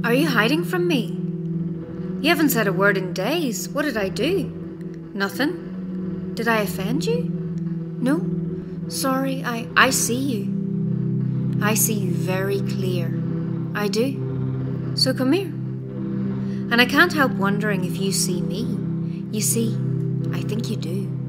Are you hiding from me? You haven't said a word in days. What did I do? Nothing? Did I offend you? No? Sorry, I see you. I see you very clear. I do. So come here. And I can't help wondering if you see me. You see, I think you do.